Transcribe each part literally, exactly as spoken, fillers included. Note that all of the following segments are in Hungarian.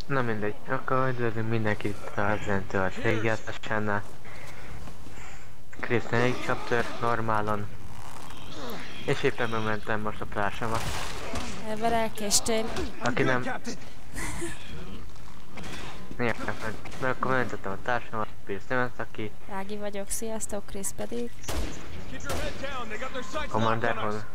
Na mindegy, akkor üdvözlünk mindenkit a Resident Evil végigjátszásánál. Chris négy chapter normálon. És éppen megmentem most a plásomat. Ebben elkéstél. Aki nem... Ja, mert akkor mentettem a társamat, Chris Simmons, aki... Ági vagyok, sziasztok, Chris pedig. Commander van.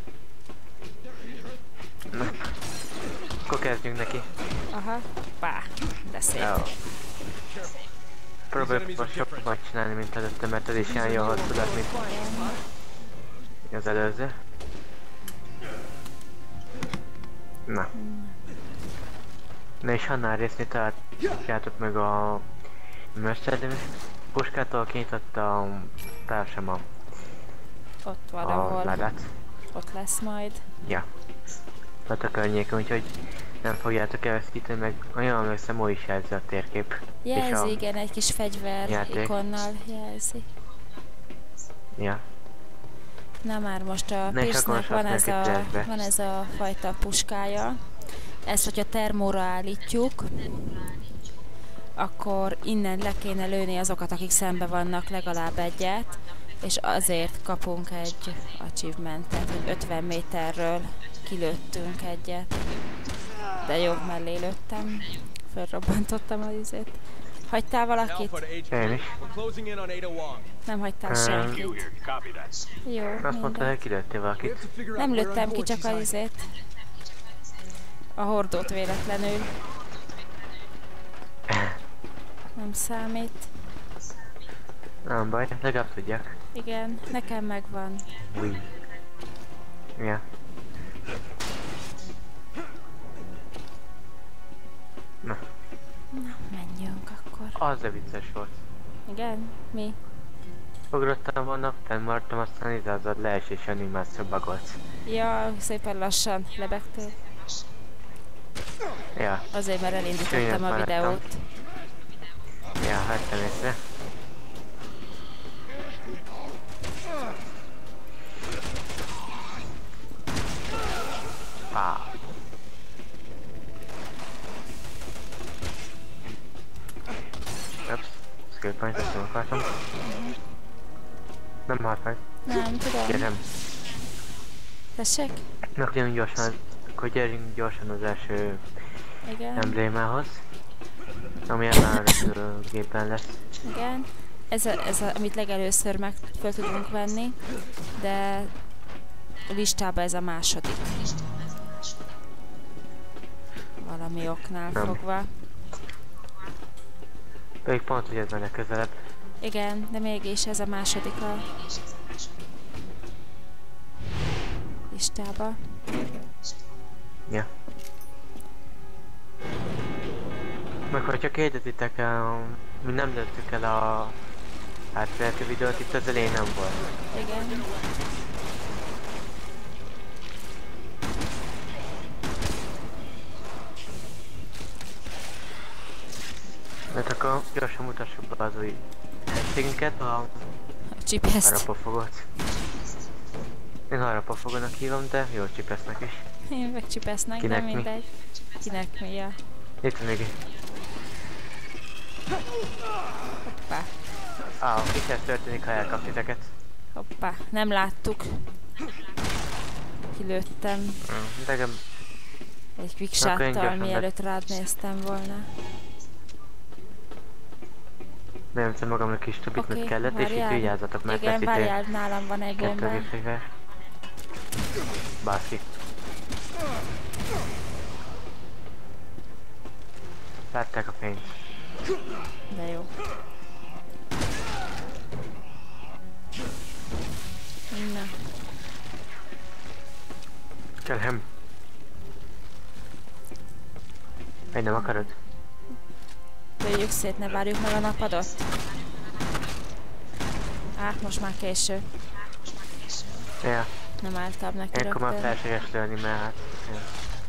Na. Akkor kezdjünk neki. Aha, pá, de szép. Jó. Próbáljuk most sokat csinálni, mint előtte, mert ez is ilyen jó hosszú lett, mint az előző. Na. Na és annál részt találjátok meg a Mercedes puskától kinyitott a társam a, Ott van, a ahol ládát. ott lesz majd. Ja. Ott a környéken, úgyhogy nem fogjátok elvesztíteni, meg olyan emlékszem, úgy is jelzi a térkép. Jelzi, a igen, egy kis fegyver játék. ikonnal jelzi. Ja. Na már most a Ne, Pierce-nek csak van most ez, neki a, tesztbe. van ez a fajta puskája. Ezt, hogyha termóra állítjuk, akkor innen le kéne lőni azokat, akik szembe vannak, legalább egyet, és azért kapunk egy achievementet, hogy ötven méterről kilőttünk egyet. De jó, mellé lőttem. Fölrobbantottam az izét. Hagytál valakit? Én is. Nem hagytál Um, senkit. Jó, Azt mondta, mindegy. hogy kilőttél valakit. Nem lőttem ki, csak az izét. A hordót véletlenül. Nem számít. Nem baj, legalább tudják. Igen, nekem megvan. Ui. Ja. Na, Na, menjünk akkor. az a vicces volt. Igen? Mi? Ugrottam volna, fennmaradtam, aztán izázad lees és animáció bagolt. Ja, szépen lassan lebegtél. Ja, Azért, mert elindítottam Könyvet a már videót. ja, vettem észre. Pá. Ups, skill point, ezt nem akartam. Nem halt meg, Nem, tudom. kérem. Tessék? Na, gyerünk gyorsan, akkor gyerünk gyorsan az első Igen, emblémához. Ami ebben a gépen lesz. igen. Ez, a, ez a, amit legelőször meg föl tudunk venni, de a listában ez a második. Valami oknál Nem. fogva. Pedig pont, hogy ez lenne közelebb. Igen, de mégis ez a második a listába. Ja. Meg hogyha kérdezitek, um, mi nem lőttük el a átvezető videót, itt az elején nem volt. Igen. Mert akkor gyorsan mutassuk be az új helységünket, a A csipeszt. harapófogót. Én harapófogónak hívom, de jó csipesznek is. Én meg csipesznek, de Kinek mi? mindegy. Kinek mi? Ja. Itt még egy. Hoppá. Ah, mi kell történik, ha elkap titeket? Hoppá. Nem láttuk. Kilőttem Mm, de nem. egy Akkor én quickshottal, gyorsan mielőtt rád néztem volna. Nem tudom magamnak kis tubit, Oké, mit kellett, és itt várjál. vigyázzatok, mert Igen, lesz itt várjál, egy nálam van egy kettő bomba. fegyver. Bárki. Látták a fényt. De jó. Na, Kelhem. Egy nem akarod? lőjük szét, ne várjuk meg a napadot. Á, most már késő. Ja. Nem álltam neki Ilyenkor már rögtön. felséges lőni, mert hát... Ja.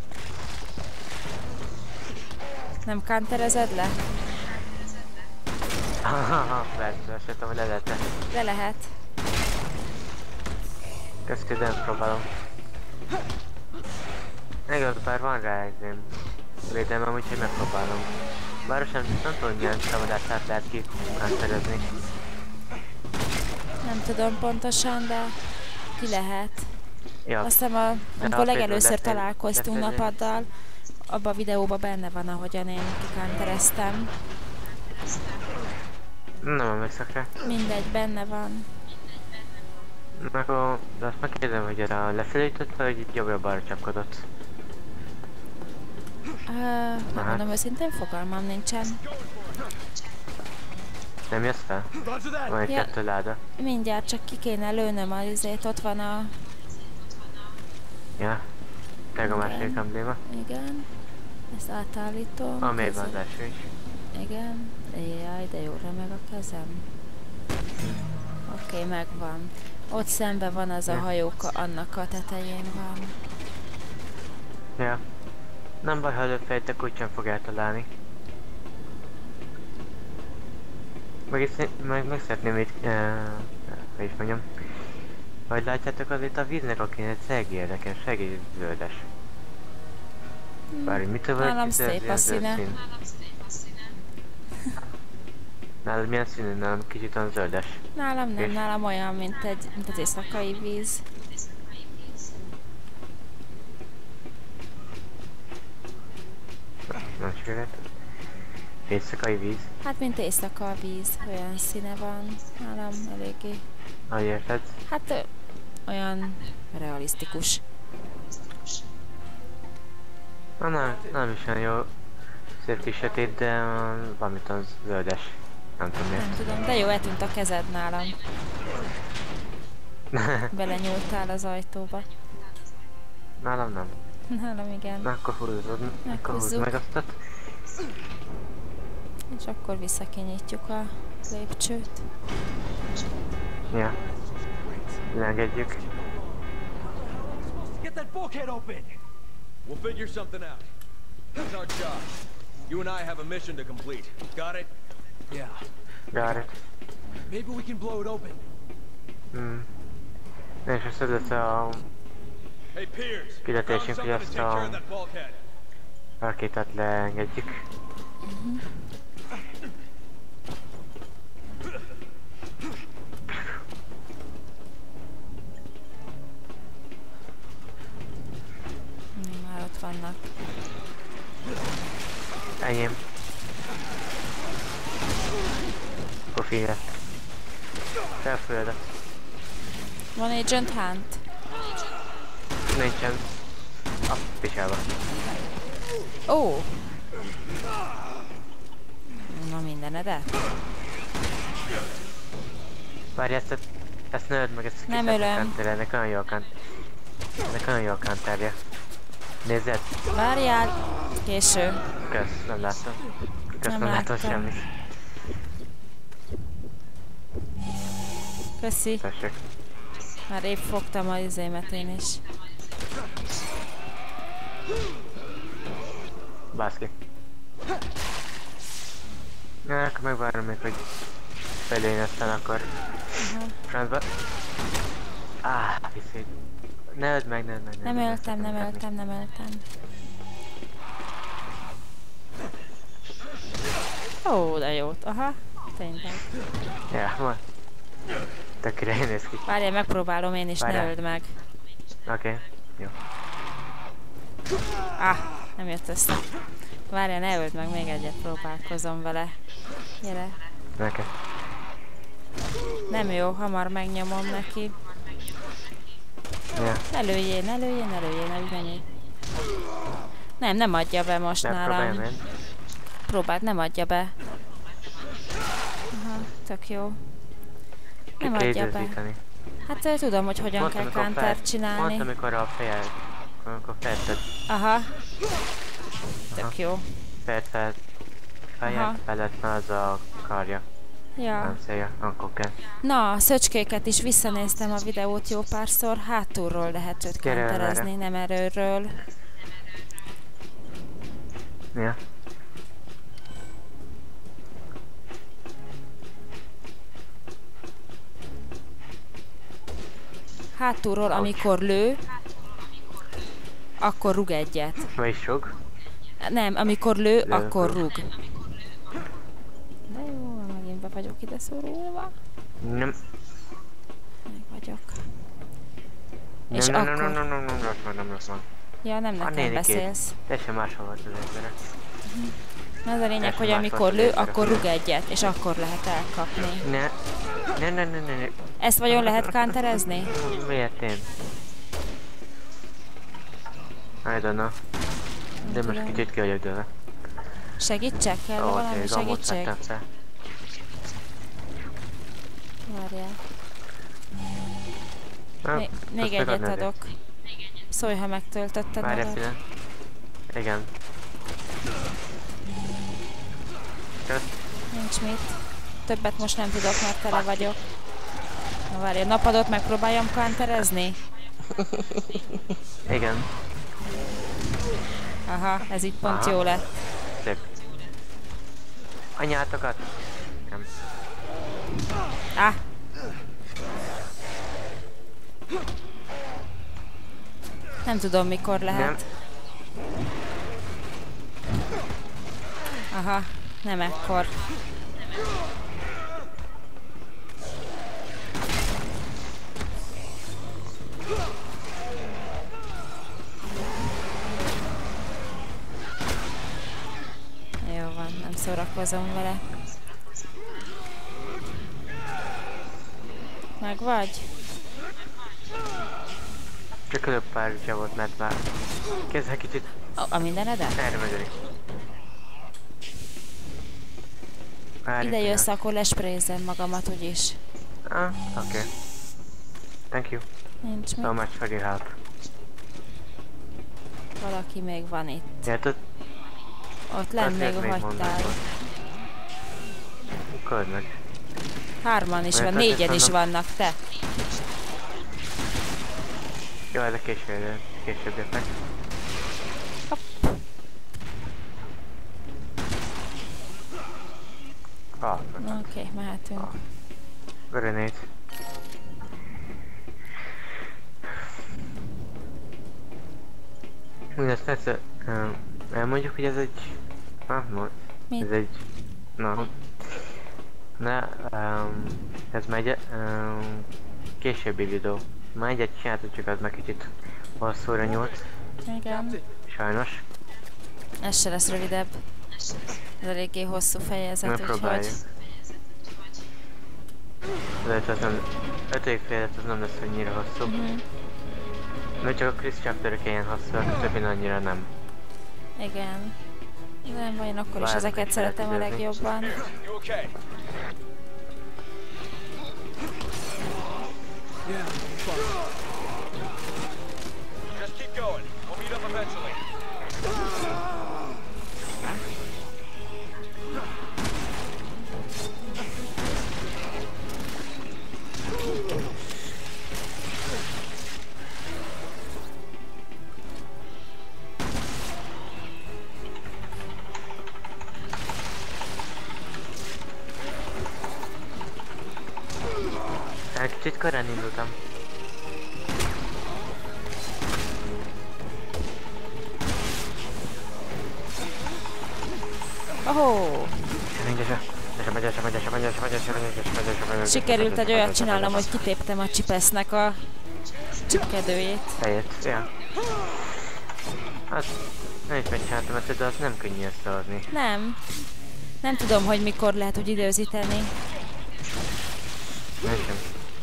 Nem counterezed le? Hahaha, persze, azt jöttem, hogy le lehet. De lehet. Közködön próbálom. Igaz, bár van rá egy ilyen védelmem, úgyhogy megpróbálom. Bár sem, nem tudom, milyen támadását lehet ki szerezni. Nem tudom pontosan, de ki lehet. Ja, Azt hiszem, a, amikor legelőször találkoztunk lesz egy... napaddal, abban a videóban benne van, ahogyan én kikántereztem. Nem emlékszek rá. Mindegy, benne van. Meg a... de azt megkérdem, hogy erre lefelejtett, vagy jobbra-balra csapkodott. Uh, megmondom őszintén, fogalmam nincsen. Nem jössz fel? Van egy Ja. kettő láda. Mindjárt csak ki kéne lőnöm az izét, ott van a... Ja. Teg a második embléma. Igen. Ezt átállítom. A mély van Közül- az első is. Igen. Jaj, de jó remeg a kezem. Oké, okay, megvan. Ott szembe van az a Ja. hajóka, annak a tetején van. Ja. Nem baj, ha előfejtek, úgysem fog eltalálni. Meg, is, meg, meg szeretném itt, uh, hogy is mondjam, hogy látjátok azért a víznek, akinek egy szegi érdekes, segély zöldes. Bár mit tudom, Nálam szép a színe. Nálad milyen színű? Nálam kicsit olyan zöldes. Nálam nem, És? nálam olyan, mint, egy, mint az éjszakai víz. Nem sikerült. Éjszakai víz. Hát, mint éjszaka a víz, olyan színe van. Nálam eléggé. Ahogy érted? Hát, ö, olyan realisztikus. Na, nem, nem is olyan jó. Szép kis sötét, de uh, valamit az zöldes. Nem tudom Nem miért. tudom, de jó, eltűnt a kezed nálam. Belenyúltál az ajtóba. Nálam nem. Nálam igen. Na akkor húzod, akkor húzd Meghúzzuk. meg azt. És akkor visszakinyitjuk a lépcsőt. Ja. Leengedjük. Get that bulkhead open! We'll figure something out. That's our job. You and I have a mission to complete. Got it? Yeah. Got it. Maybe we can blow it open. Hmm. És azt lesz a Hey, Piers. Found kiletésünk, hogy something to azt take care of a that bulkhead. rakétát leengedjük. Már ott vannak. Enyém. Akkor figyelj. Felföldet. Van Agent Hunt? Nincsen. A picsába. Ó! Na mindenedet? Várj, ezt, ezt ne öld meg, ezt Nem ki kell ölöm. kantére, ennek olyan jó a kant... Ennek olyan jó a kantárja. Nézzed, Várjál! Késő. kösz, nem láttam. Kösz, nem, Nem láttam láttam. semmit. Köszi. Tessék. Már épp fogtam az izémet én is. Bászki. Na, akkor megvárom még, hogy felén aztán akkor... Francba... Áh, viszont... Ne öld meg, ne öld meg, ne Nem öld meg, öltem, nem öld meg. öltem, nem öltem. Ó, de jót. Aha, tényleg. Ja, ma. Tökére én néz ki. Várjál, megpróbálom én is, ne Várjál. öld meg. Oké, okay. Jó. Ah, nem jött össze. Várjál, ne öld meg, még egyet próbálkozom vele. Gyere. Neked. Nem jó, hamar megnyomom neki. Ja. Ne lőjél, ne lőjél, ne lőjél, ne ügyenjél. Nem, nem adja be most Nem próbáljam nálam. én. Próbáld, nem adja be. Aha, tök jó. Ki Nem kell adja be. időzíteni. Hát ö, tudom, hogy hogyan Mondtam, kell amikor counter fel- csinálni. Mondtam, amikor a fejed... Amikor felted... Aha. Tök jó. Fejed fel... Aha. Fejed felett már az a karja. Ja. Nem szélje, akkor kell. Na, a szöcskéket is visszanéztem a videót jó párszor. Hátulról lehet őt Gyere counterezni, nem erőről. Ja. Hátulról, amikor lő, akkor rúg egyet. Ma is sok. Nem, amikor lő, Lő, akkor rúg. rúg. De jó, megint be vagyok ide szorulva. Nem. Meg vagyok. Nem, És nem, nem, akkor... nem, nem, nem, nem, rossz van, nem rossz van. Ja, nem A nekem nénikét. beszélsz. Teljesen máshol volt az emberek. Az a lényeg, Teljesen hogy más amikor volt az lő, emberek. akkor rúg egyet, és akkor lehet elkapni. Ne. Ne, ne, ne, ne, ne. Ezt vajon lehet counterezni? Miért én? I don't know. De most tudom. kicsit ki vagyok dőle. Segítsek? Kell Ó, valami tényleg, amúgy segítség? vettem fel. Várjál. Na, Még, még azt egyet megadnád? adok. Szólj, ha megtöltötted Várj egy magad. pillanat. Igen. Kösz. Nincs mit. Többet most nem tudok, mert tele vagyok. Na várj, a napadot megpróbáljam counterezni? Igen. Aha, ez így pont Aha. jó lett. Szép. Anyátokat? Nem. Ah! Nem tudom, mikor lehet. Nem. Aha, nem ekkor. Jó van, nem szórakozom vele. Meg vagy? Csak előbb pár ütje volt, mert már kezdve kicsit A, a mindenedet? erre megyek. Várj Ide egy jössz, pillanat. akkor lesprézzem magamat úgyis. Ah, oké. Okay. Thank you Nincs so mit. much for your help. Valaki még van itt. Érted? Ott lenn még hagytál. Köld meg. Hárman is van, Mert négyen azt is mondom- vannak, te. Jó, ezek később, később jöttek. Ah, Oké, okay, mehetünk. grenade. Mindezt egyszer, um, elmondjuk, hogy ez egy... Ah, most. Mit? Ez egy... Na. Na, um, ez már egy um, későbbi videó. Már egyet csináltuk, csak az meg kicsit hosszúra nyúlt. Igen. Sajnos. Ez se lesz rövidebb. Ez eléggé hosszú fejezet, Megpróbáljuk. úgyhogy... De ez nem... ötödik fejezet az nem lesz annyira hosszú. Mhm. Mert csak a Chris chapterök ilyen hosszúak, a többi annyira nem. Igen. De nem baj, én akkor is Várj, ezeket meg szeretem a lehet legjobban. You okay? Yeah, fine. Just keep going. We'll meet up eventually. Hát kicsit korán indultam. Oh, sikerült egy olyat csinálnom, hogy kitéptem a csipesznek a csipkedőjét. Helyett, ja. Hát, nem is megcsináltam ezt, de az nem könnyű összehozni. Nem. Nem tudom, hogy mikor lehet úgy időzíteni. Nem sem.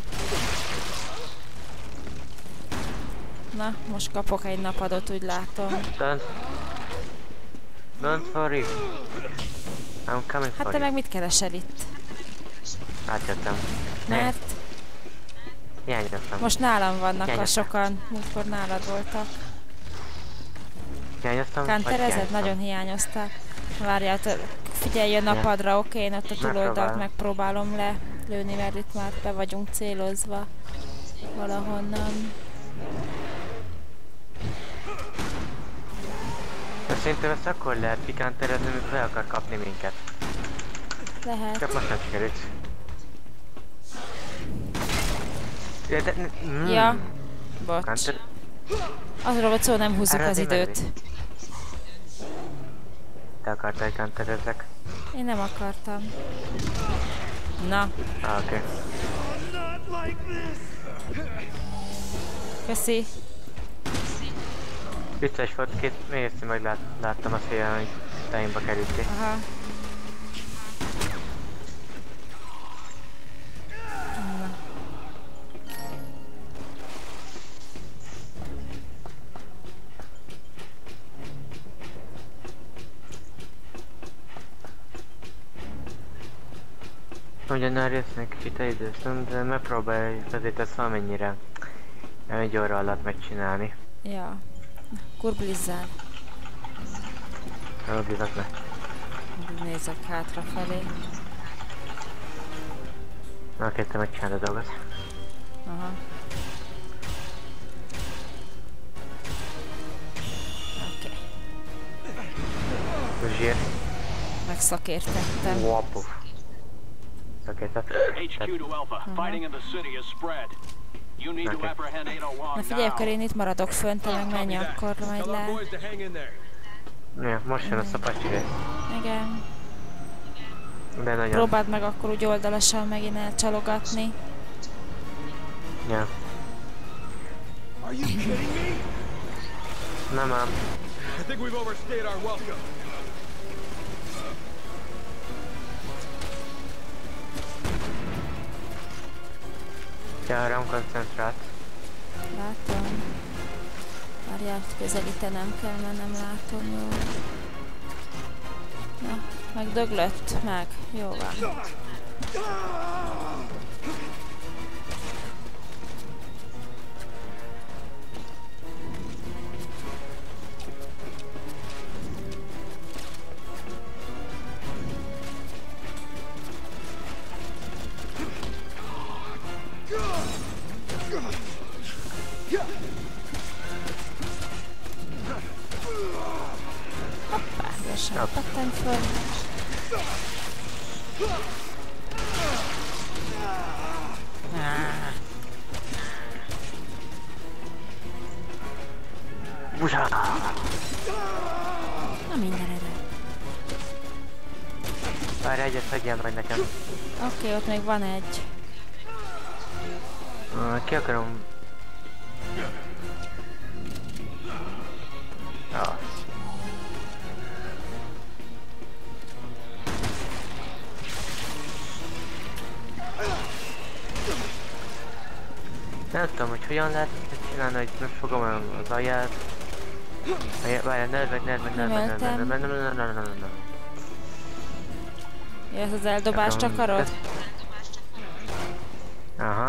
Na, most kapok egy napadot, úgy látom. Don't... Don't worry. I'm coming Hát for te you. meg mit keresel itt? Átjöttem. Mert Hiányoztam. most nálam vannak a Hiányoztam. sokan, múltkor nálad voltak. Hiányoztam? vagy Kánterezed? hiányoztam? Nagyon hiányoztál. Várjál, te figyelj a napadra, oké? Én ott a túloldalt Megpróbálom. megpróbálom lelőni, mert itt már be vagyunk célozva valahonnan. De szerintem ezt akkor lehet kikánterezni, amikor fel akar kapni minket. Lehet. Csak most nem sikerült. Ja, de... Mm. Ja, bocs. Counter... Azról volt szó, nem húzzuk Erre az azért időt. menni. te akartál counterezzek. Én nem akartam. Na, Ah, oké. köszi. Vicces volt, két mégiscsak meg lát, láttam a szélen, hogy tájénba kerültél. Aha. Na. Ugyan a résznek kicsit időszön, de megpróbáljuk azért ezt valamennyire egy óra alatt megcsinálni. Ja. Kurblizzál. Nem bízok le. Nézek hátrafelé. Na, oké, te megcsinálod a dolgot. Aha. Oké. Okay. Zsír. Megszakértettem. Wapuf. Szakértett. H Q to Alpha. Fighting in the city has spread. You need to Okay. apprehend Ada Wong Na figyelj, akkor now. én itt maradok fönt, te meg menj akkor majd Tell our le. boys to hang in there. Ja, most jön a szapacsi rész. Igen. De nagyon... Próbáld meg akkor úgy oldalasan megint elcsalogatni. Ja. Are you kidding me? Nem ám. I think we've overstayed our welcome. Ja, rám koncentrált. Látom. Várjál, közelítenem kell, mert nem látom jól. Na, meg döglött, meg. Jó van. Hoppá, gyorsan pattanj föl. Ah, Buzsá! na minden erő. Várj, egyet hagyjál meg nekem. Oké, okay, ott még van egy. Uh, ki akarom... Ah. Nem tudom, hogy hogyan lehet ezt csinálni, hogy most fogom az alját. Várjál, ne meg, ne meg, ne meg, ne meg, ne meg, ne meg, ne meg, ne meg. Ezt az eldobást akarod? Aha.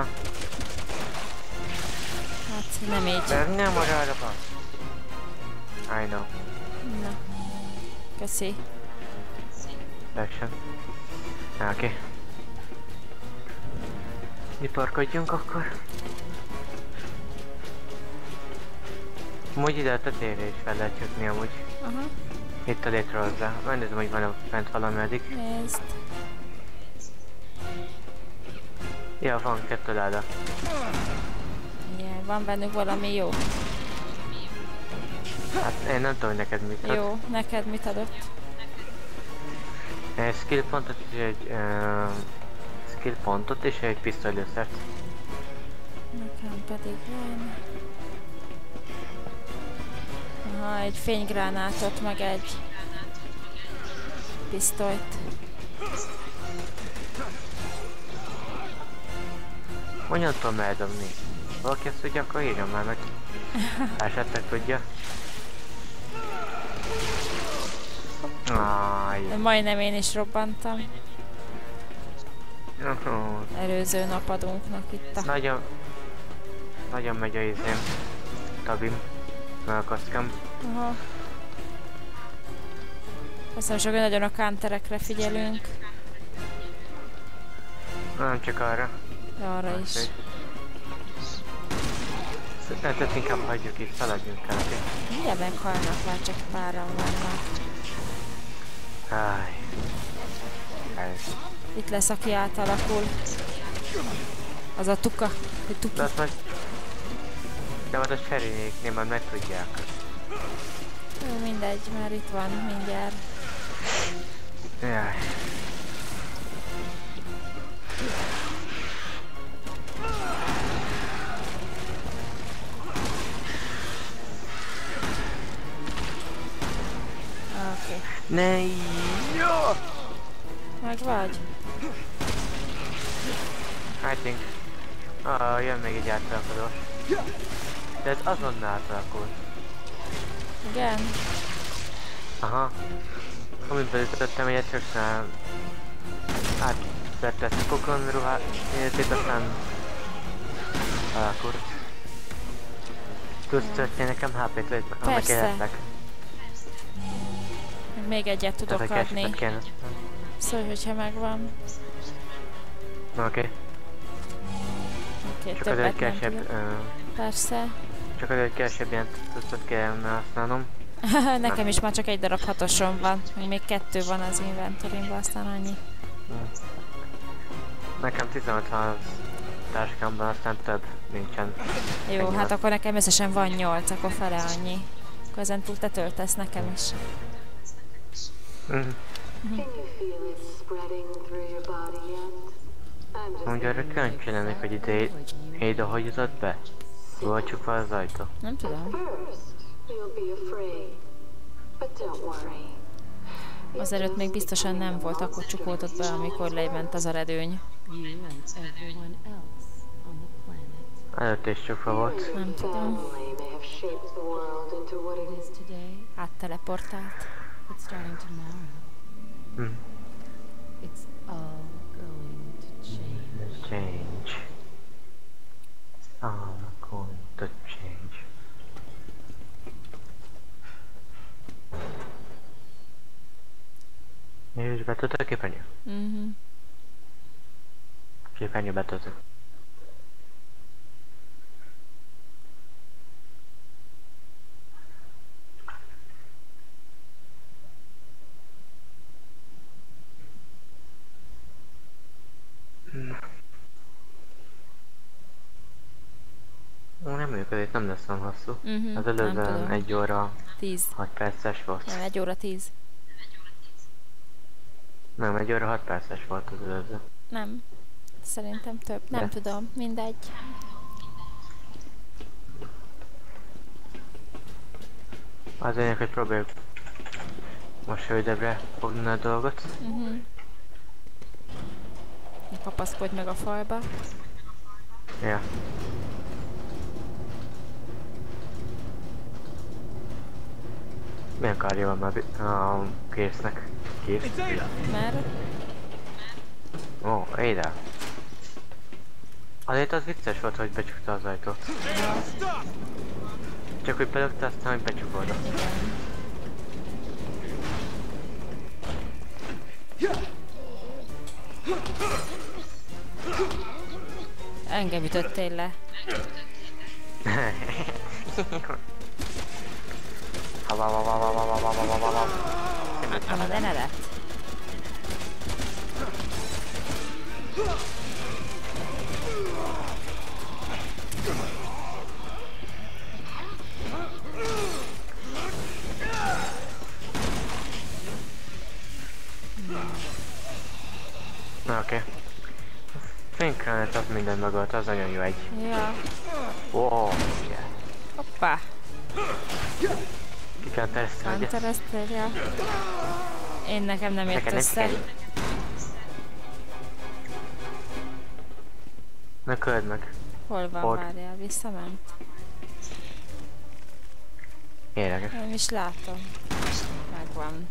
Hát nem így. De nem arra van. I know. Na. Köszi. Action. Oké. Okay. Iparkodjunk akkor. Amúgy ide a tetejére is fel lehet jutni amúgy. Aha. Itt a létre hozzá. Megnézem, hogy van-e fent valami eddig. Nézd. Ja, van kettő láda. Igen, van bennük valami jó. Hát én nem tudom, hogy neked mit ad. Jó, neked mit adott? Egy skill pontot és egy... Uh, skill pontot és egy pisztolylőszert. Nekem pedig van. Aha, egy fénygránátot, meg egy pisztolyt. Hogyan tudom eldobni? Valaki ezt tudja, akkor írjon már meg. Esetleg tudja. Áj. De majdnem én is robbantam. Uh-huh. Előző napadunknak itt a... Nagyon... Nagyon megy a izém. Tabim. Meg a kaszkám. Aha. Köszönöm sok, hogy nagyon a counterekre figyelünk. Nem csak arra. De arra is. Tehát inkább hagyjuk itt, szaladjunk el. Mindjárt meghalnak, már csak páran vannak. Áj. Ez. Itt lesz, aki átalakul. Az a tuka. Egy De tuka. azt majd... De majd a cserénéknél majd megtudják. Jó, mindegy, már itt van mindjárt. Jaj. Oké. Ne, jó! Meg vagy? I think. Ah, jön még egy átalakulós. De ez azonnal átalakul. Igen? Aha. Amint beütöttem egyet, rögtön átvette Spokon ruhát, életét, aztán alakul. Tudsz történni nekem há pét, hogy annak Persze. életek. Még egyet tudok Ezek adni. esetleg kéne. Szólj, hogyha megvan. Oké. Okay. Oké, Csak azért többet nem kevesebb, tudok. uh, Persze. csak azért kevesebb ilyen tusztot kellene használnom. Nekem is már csak egy darab hatosom van. Még kettő van az inventorimban, aztán annyi. Nekem tizenöt van az táskámban, aztán több nincsen. Jó, Ennyi hát van. akkor nekem összesen van nyolc, akkor fele annyi. Akkor ezen túl te töltesz nekem is. Mm. Can you feel it spreading through your body yet? I'm just Mondja, arra kíváncsi lennék, hogy ide Ada hogy jutott be? Volt csukva az ajtó. Nem tudom. first. You'll be afraid. But don't worry. Azelőtt még biztosan nem volt, akkor csukódott be, amikor lement az a redőny. You and everyone else on the planet. Előtt is csukva volt. Nem tudom. Family may have shaped the world into what it It is. is today, Átteleportált. but starting tomorrow, Mm. it's all going to change. Change. All going to change. És betöltött a képernyő? Mhm. Képernyő betöltött. Ó, nem működik, nem lesz olyan hosszú. Mhm, Az nem előzően tudom. egy óra, Tíz. hat perces volt. Nem, egy óra tíz. Nem, egy óra, hat perces volt az előző. Nem. Szerintem több. Nem De. tudom. Mindegy. Az lényeg, hogy próbáljuk most rövidebbre fogni a dolgot. Mhm. Ne kapaszkodj meg a falba. Ja. Milyen kárja van már bi- a késznek? Kész? It's Ada! Mert Ó, oh, Ada. Azért az vicces volt, hogy becsukta az ajtót. Stop! Csak hogy belökte, aztán hogy becsukódott. engem ütöttél le. Nem, de ne lett. Na oké. Okay. Fénykránet az minden megölt, az nagyon jó egy. Ja. Oh, yeah. Hoppá. Ki kell tereszteni, ugye? Kantereztél, ja. Én nekem nem ért Neked nem össze. sikerült. Na köld meg. Hol van, Hol? várjál, visszament? Érdekes. Nem is látom. Megvan.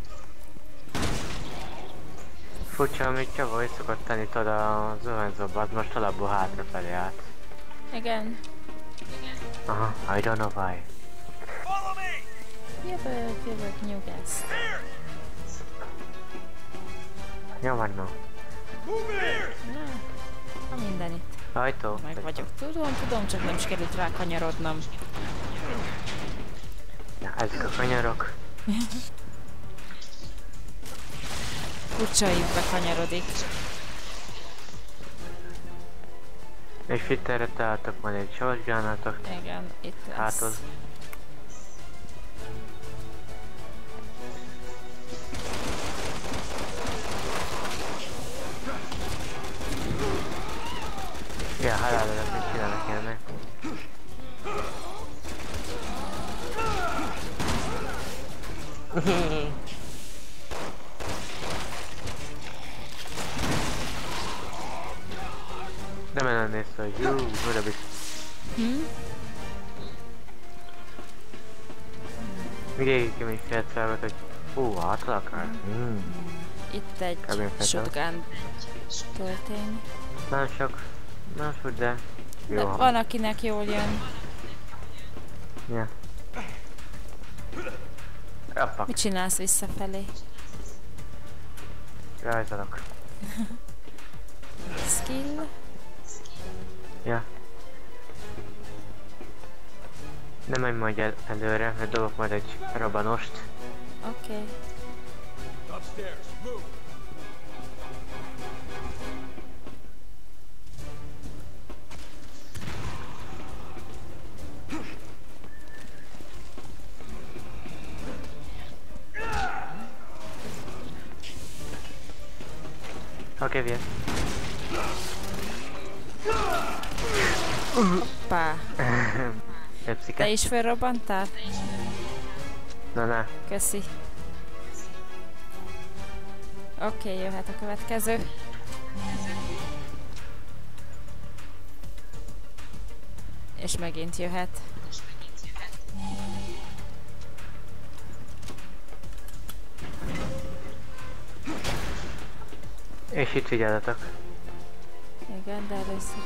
Furcsa, amit Csaba hogy szokott tenni tudod az zuhanyzóba, az most alapból hátrafelé állt. Igen. Aha, I don't know why. Follow me! Jövök, jövök, nyugeszt. Jó van, no. Move here! Na, ha minden itt. Ajtó. Meg vagyok. Tudom, tudom, csak nem sikerült rá kanyarodnom. Ja, ezek a kanyarok. Furcsa ívbe kanyarodik. És itt erre találtak majd egy sorsgránátot. Igen, itt lesz. Hátod. Nem olyan néz ki, hogy jó, oda bit. Hm? Még is játszálvat, hogy hú, hátra akar. Mm. Itt egy Kb. shotgun történik. Nem sok, nem sok, de jó. De hang. van akinek jól jön. Ja. Appa, Mit csinálsz visszafelé? rajzolok. Skill? Ja. Nem menj majd el előre, mert dobok majd egy robanost. Oké. Okay. Upstairs, move. Oké, okay, Hoppá. Epszike. Te is felrobbantál? Na, na. Köszi. Oké, okay, jöhet a következő. És megint jöhet. És itt figyeljetek. Igen, de először.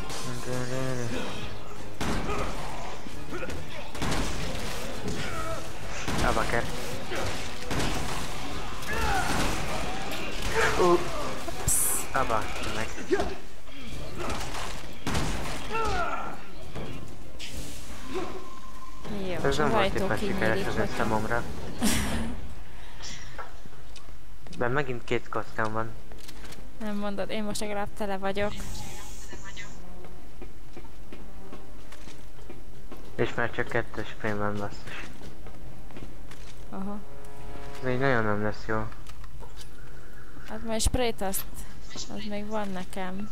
Abaker. Uh. Abba, meg. Jó, Ez nem volt sajtó éppen sikeres kinyílik. az én számomra. De megint két kockám van. Nem mondod, én most legalább tele vagyok. És már csak kettős frame van, basszus. Aha. Ez így nagyon nem lesz jó. Hát majd sprayt azt, az még van nekem.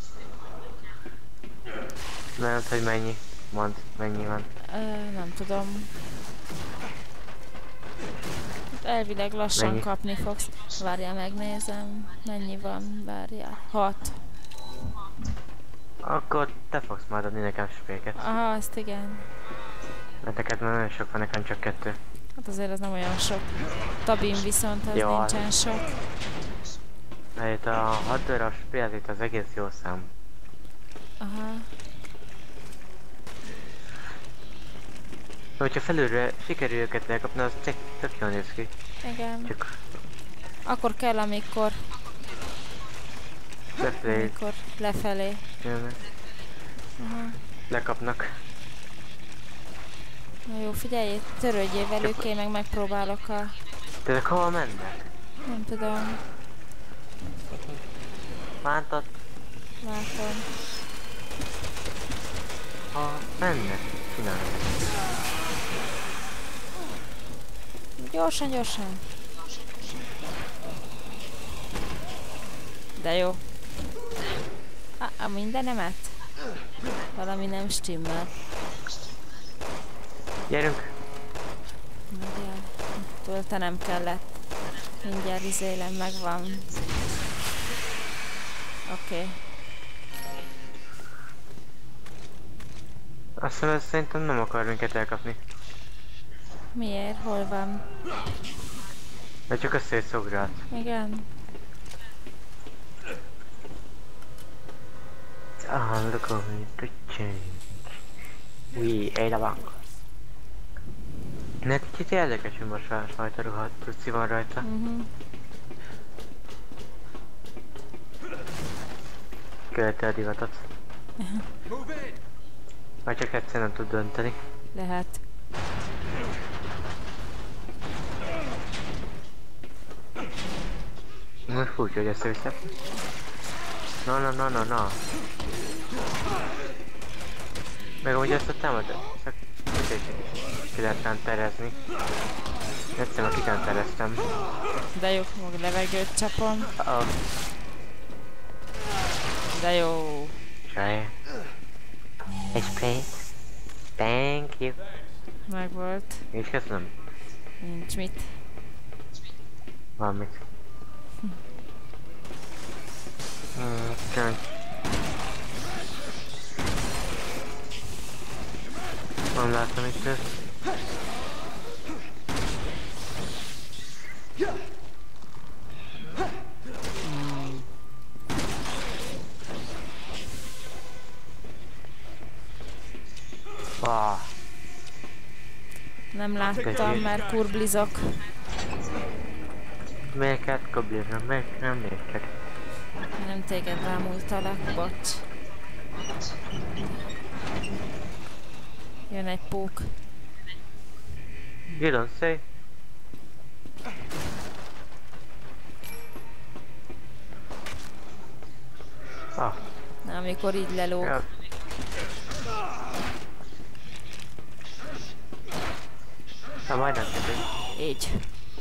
Nem, hogy mennyi. Mondd, mennyi van. Ö, nem tudom. Hát elvileg lassan Mennyi? kapni fogsz. Várjál, megnézem. Mennyi van? Várjál. Hat. Akkor te fogsz majd adni nekem spréket. Aha, azt igen. Mert neked már nagyon sok van, nekem csak kettő. Hát azért az nem olyan sok. Tabin viszont az Jó. nincsen sok. Na itt a hat darab spré, az itt az egész jó szám. Aha. Hogyha felülre sikerül őket elkapni, az csak tök jól néz ki. Igen. Csak Akkor kell, amikor, lefelé amikor lefelé. jönnek. Aha. Lekapnak. Na jó, figyelj, törődjél velük, én meg megpróbálok a... De ezek hova mennek? Nem tudom, Bántat, látom. ha mennek, csinálnak. Gyorsan, gyorsan. De jó. Ah, a mindenemet? Valami nem stimmel. Gyerünk! Mindjárt. Töltenem kellett. Mindjárt izélem, megvan. Oké. Okay. Azt hiszem, ez szerintem nem akar minket elkapni. Miért? Hol van? De csak a szétszográt. Igen. Ah, look over the change. We ate a bank. Neki kicsit érdekes, hogy most rajta ruhat, Bruci van rajta. Uh-huh. Követte a divatot. Move in. Vagy csak egyszer nem tud dönteni. Lehet. Most furcsa, hogy össze-vissza. Na, na, na, na, na. Meg amúgy ezt a támadat, csak ki lehetne terezni. Egyszerűen ki tereztem. De jó, meg levegőt csapom. Oh, De jó. sajj. Egy spray. Thank you. Megvolt. És köszönöm. Nincs mit. valamit. Hmm, könyv. Nem látom itt ezt. Ah. Nem láttam, mert kurblizok. Melyiket koblizom? Melyik nem néztek? Nem téged bámultalak, bocs. Jön egy pók. You don't say. Ah. Na, amikor így lelóg. Ja. Na, majdnem tudod. Így.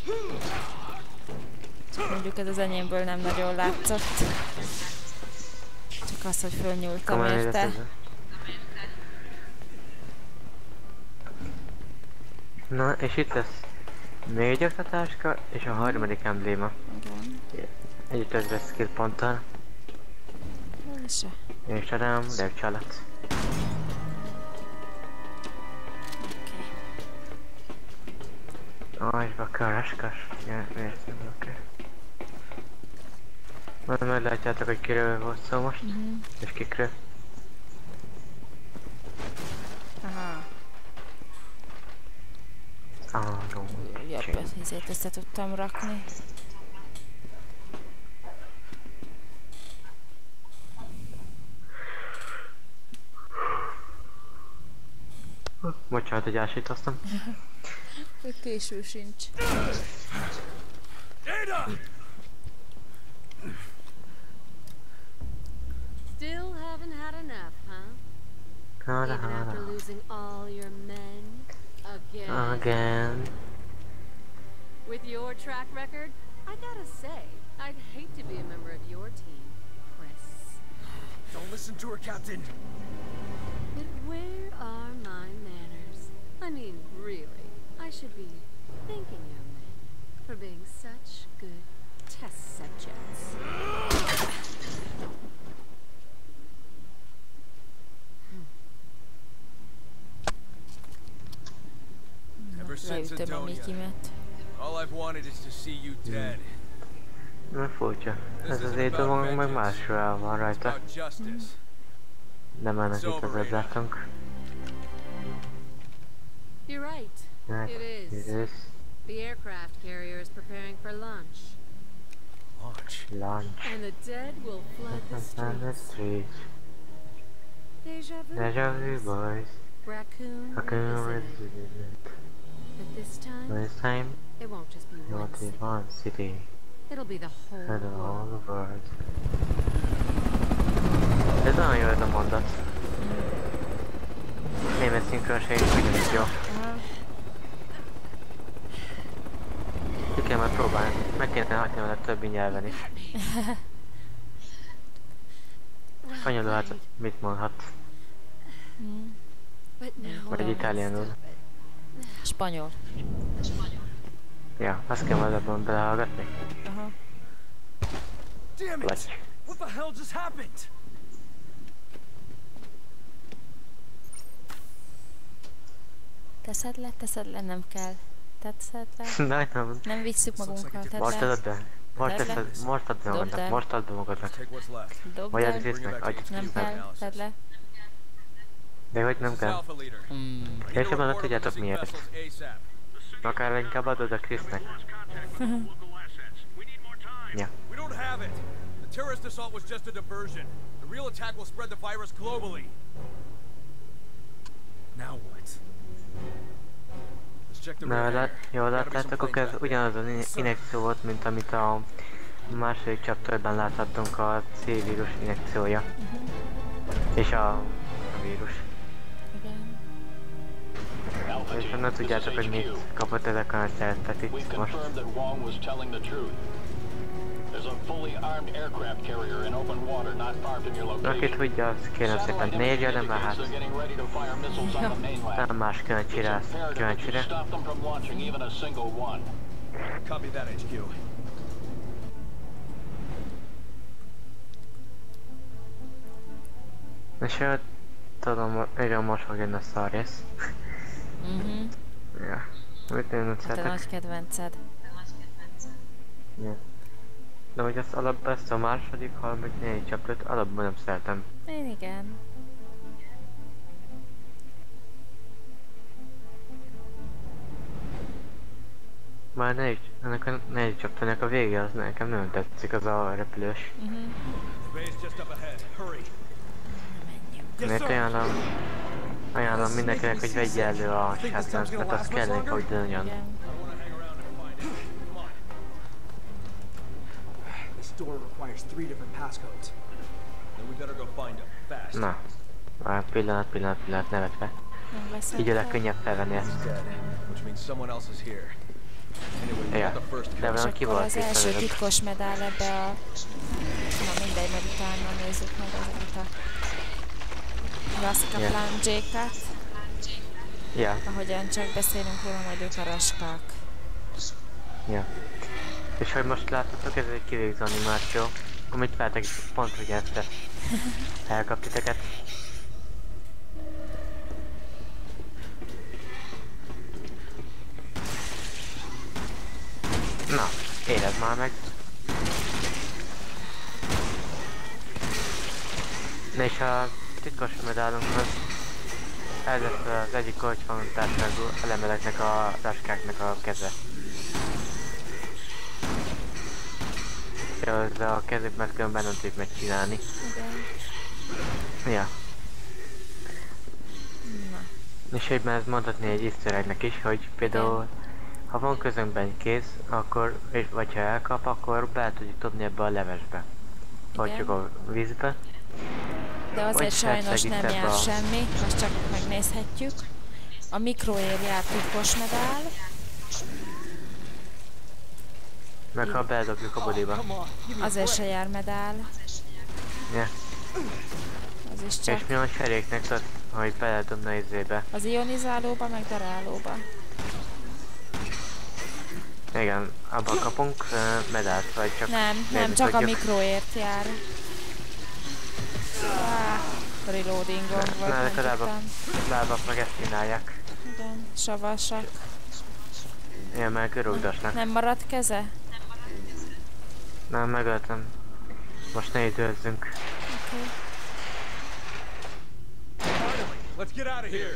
Csak mondjuk ez az enyémből nem nagyon látszott. Csak az, hogy fölnyúltam érte. Na, és itt lesz négy oktatáska és a harmadik embléma. Igen. Együtt ötven skill ponttal. És a... És tadám, levcsalat. Oké. Aj, bakar, raskas. Ja, miért nem bakar? Majd majd látjátok, hogy kiről volt szó most, Uh-huh. és kikről. Aha. Ah, no. Jobb izét össze tudtam rakni. Bocsánat, hogy ásítoztam. Késő sincs. Still haven't had enough, huh? Hada, Even after hada. losing all your men again. Again. With your track record, I gotta say, I'd hate to be a member of your team, Chris. Don't listen to her, Captain. But where are my manners? I mean, really, I should be thanking your men for being such good test subjects. Ever since Leütöm a Adonia, Mikimet. all I've wanted is to see you dead. Nem furcsa. This Ez az isn't édomon about meg vengeance. másra van It's rajta. about justice. Nem ennek itt az ötletünk. You're right. Hát, It is. it is The aircraft carrier is preparing for launch. Launch. lunch. And the dead will flood the On the streets. streets. Deja vu. Deja vu, boys. boys. Raccoon. Raccoon Revisited. Resident. But this time, This time, it won't just be one not city. in one city, It'll be the whole but world. all the world. Ez nagyon jó ez a mondat. Német szinkronság is ugyanis jó. Aha. Ki kell már próbálni. Meg kéne hagyni vele többi nyelven is. Spanyolul hát mit mondhat? But now Vagy we'll itáliánul. stop it. Spanyol. Ja, azt kell majd ebben belehallgatni. Aha. Damn it! Vagy. What the hell just happened? Teszed le, teszed le, nem kell. Teszed le. Na, nem. Nem visszük magunkkal, tedd Most le. adod be. Most Tedd le. teszed, most add be Dobd magadnak. el. Most add be magadnak. Take what's left. Dobd Vagy el. az Krisznek, adj Nem Krisznek. kell, tedd le. De hogy nem This is kell. Alpha Leader. Mm. We És need a ebben report on tudjátok missing miért. vessels ASAP. Akár inkább adod a Krisznek. Ja. We don't have it. The terrorist assault was just a diversion. The real attack will spread the virus globally. Now what? Let's check the Na, radar. lát, jól Gotta be some láttátok, akkor planes ez back ugyanaz az there. in- Sir, injekció volt, mint amit a második chapterben láthattunk a C-vírus injekciója. És a, a vírus. Igen. És nem tudjátok, hogy mit kapott ez a karakter, tehát We've itt most. confirmed that Wong was telling the truth. There's a fully armed aircraft carrier in open water not far from your Aki location. tudja, az kérem szépen Satellite négyre, imaging de már indicates hát they're getting ready to fire missiles on the mainland. nem más kíváncsi rá, It's imperative that you kíváncsi rá. stop them from launching even a single one. Copy that, H Q. És ő tudom, igen, most fog jönni a szar rész. Mhm. Ja. Mit én úgy Te szeretek? nagy kedvenced. Ja. De hogy azt alapban ezt a második, harmadik, négy csapőt alapban nem szeretem. Én igen. Már négy, ennek a négy csapőnek a vége az nekem nem tetszik, az a repülős. Mhm. The base just up ahead. Hurry. Miért ajánlom, ajánlom mindenkinek, hogy vegye elő a shotgunt, mert az kell neki, hogy nagyon. Igen. This door requires three different passcodes. Then we better go find them fast. Na, már pillanat, pillanat, pillanat nevetve. Nem veszem Így a fel. legkönnyebb felvenni ezt. Dead, which means someone else is here. Anyway, we Ja, got the first de cover. És van ki akkor volt az itt első előbb. titkos medál ebbe a... Na mindegy, mert utána nézzük meg ezeket a... Laska Ja. plangékat. Ja, Ahogyan csak beszélünk róla, majd ők a raskák. ja. És hogy most láttatok, ez egy kivégző animáció. Amit vártak pont, hogy ezt elkap titeket. Na, éled már meg. Na és a titkos medálunkhoz ez lesz az egyik kulcsfontosságú elemeleknek a raskáknak a keze. Az a kezük, mert különben nem tudjuk megcsinálni. Igen. Ja. Na. És egyben ez mondhatni egy easter eggnek is, hogy például ha van közönkben egy kéz, akkor, és, vagy ha elkap, akkor be tudjuk dobni ebbe a levesbe. Vagy Igen. csak a vízbe. De azért Vagy sajnos esetleg nem itt jár ebbe a- semmi, azt csak megnézhetjük. A mikroér jár titkos medál. Meg ha beledobjuk a bodyba. Azért se jár medál. Ja. Az is csak És mi van cseréknek, tudod, hogy beledobna izébe. az ionizálóba, meg darálóba. Igen, abban kapunk uh, medált, vagy csak Nem, nem, nézni csak a tudjuk. mikroért jár. Ah, reloadingon volt, Na, nem legalább a tudtam. lábak meg ezt csinálják. Igen, savasak. Ilyen meg rugdosnak. Nem maradt keze? Nem, megöltem. Most ne időzzünk. Oké. Let's get out of here.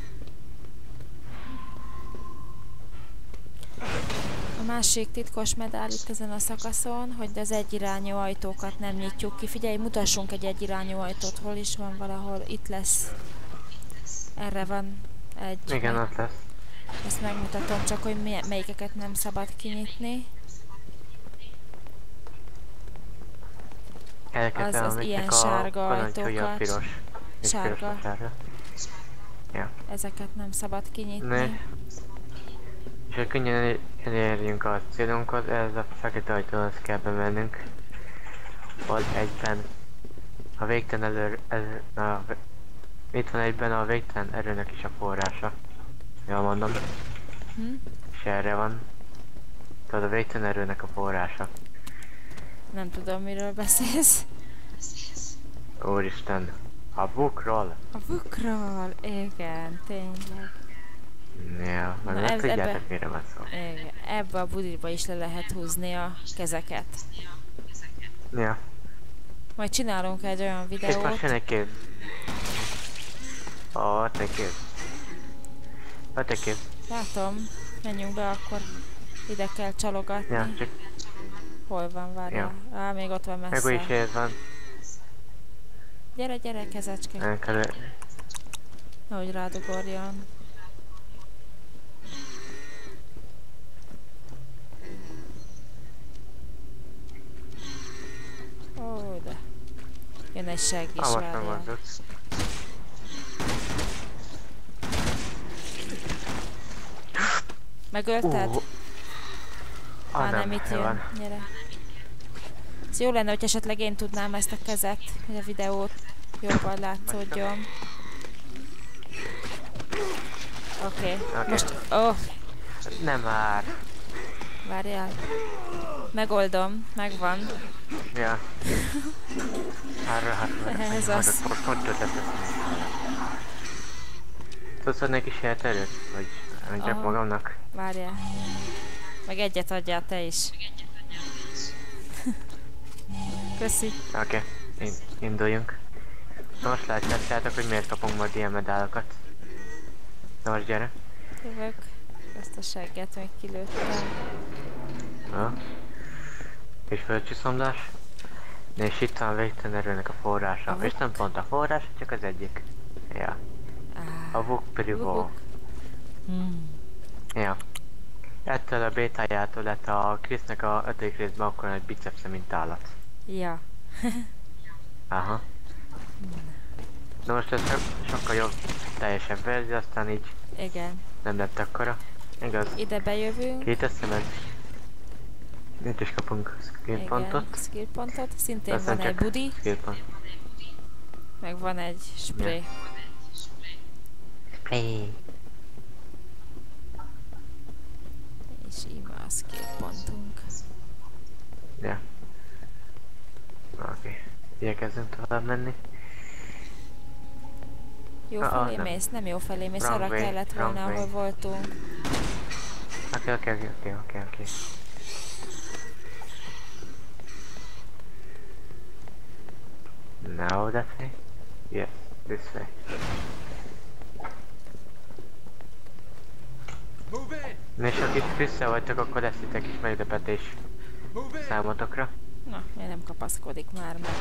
A másik titkos medál itt ezen a szakaszon, hogy az egyirányú ajtókat nem nyitjuk ki. Figyelj, mutassunk egy egyirányú ajtót, hol is van valahol. Itt lesz. Erre van egy. Igen, meg- ott lesz. Ezt megmutatom, csak hogy mi- melyikeket nem szabad kinyitni. Ezeket Az- az amiknek ilyen a sárga parancsolja a ajtókat. piros. És Sárga. piros a sárga. Ja. Ezeket nem szabad kinyitni. Ne. És hogy könnyen el- elérjünk a célunkhoz, ez a fekete ajtóhoz kell bemennünk. Ott egyben a végtelen elő... Ez, a, itt van egyben a végtelen erőnek is a forrása. Jól mondom. Hm? És erre van. Tudod, a végtelen erőnek a forrása. Nem tudom, miről beszélsz. Úristen. A bukról. A bukról, igen, tényleg. Ja, meg Na, nem ez- tudjátok ebbe- mire van szó. Igen. Ebbe a budiba is le lehet húzni a kezeket. Ja. Majd csinálunk egy olyan Itt videót. most jön egy kép. Ó, ott egy kép. Ott egy kép. Látom, menjünk be akkor. Ide kell csalogatni. Ja, csak Hol van, várjál? Á, még ott van meg úgy is messze. ez van. Gyere, gyere, kezecske. Nem kell... Nehogy rádugorjon. Ó, de. Jön egy segg is, Ah, most nem várjál. mozdult. Megölted? Ú. Á, Ah, nem, itt jó jön. van. Gyere. Ez jó lenne, hogy esetleg én tudnám ezt a kezet, hogy a videót jobban látszódjon. Oké, okay. Oké. most... Ó, oh, Nem már. várjál. Megoldom, megvan. Ja. Arra hát Ez az. most hogy töltesz? Tudsz adni egy kis elterőt? Vagy adjak Aha. magamnak? Várjál. Meg egyet adjál te is. Köszi. Oké, okay. Induljunk. Na most látjátok, hogy miért kapunk majd ilyen medálokat. Na most gyere. Jövök. Ezt a segget még kilőttem. Na. És földcsiszomlás. És itt van végtelen erőnek a forrása. A És nem pont a forrás, csak az egyik. Ja. A Vuk Privo. Hmm. Ja. Ettől a bétájától lett a Krisznek a ötödik részben akkor egy bicepsze, mint állat. Ja. Aha. Na most ez sokkal jobb, teljesebb verzió, aztán így Igen. nem lett akkora. Igaz? Ide bejövünk. Két eszemez. Itt is kapunk skill pontot. Igen, skill pontot. Szintén Aztán van egy csak budi, skill pont. meg van egy spray. Spray. És íme a skill pontunk. Ja. Oké. Okay. Igyekezzünk tovább menni. Jó Ah, felé nem. mész? Nem jó felé mész, Wrong arra way, kellett wrong volna, way. ahol voltunk. Oké, oké, oké, oké, oké, oké. Now that way? Yes, this way. Move in! És akik vissza vagytok, akkor lesz itt egy kis meglepetés Move in! számotokra. Na, miért nem kapaszkodik már meg?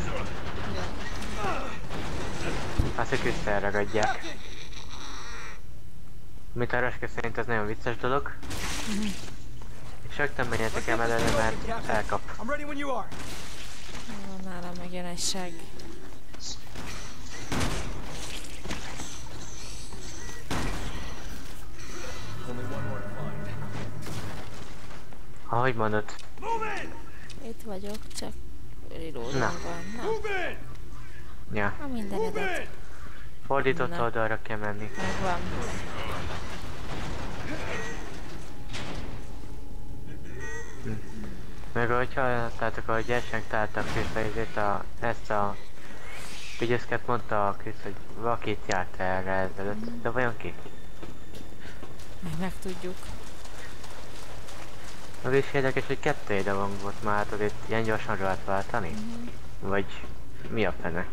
Azt, hogy visszaragadják. Mit a Raske szerint ez nagyon vicces dolog. És rögtön menjetek el mellene, mert elkap. I'm ready when you are. Van nálam megjön egy seg. Only one more to find. Ahogy mondod. Move in! Itt vagyok, csak reloadom Na. van. Na, Move in! Ja. a mindenedet. Fordított Na. oldalra kell menni. Megvan. Meg ahogy hallottátok, ahogy elsőnek találtak Krisz a, ezt a ügyeszket, mondta a Krisz, hogy valakit járt erre ezelőtt. De vajon ki? Meg megtudjuk. Az is érdekes, hogy kettő ide van volt már, hát azért ilyen gyorsan lehet váltani? Vagy mi a fene?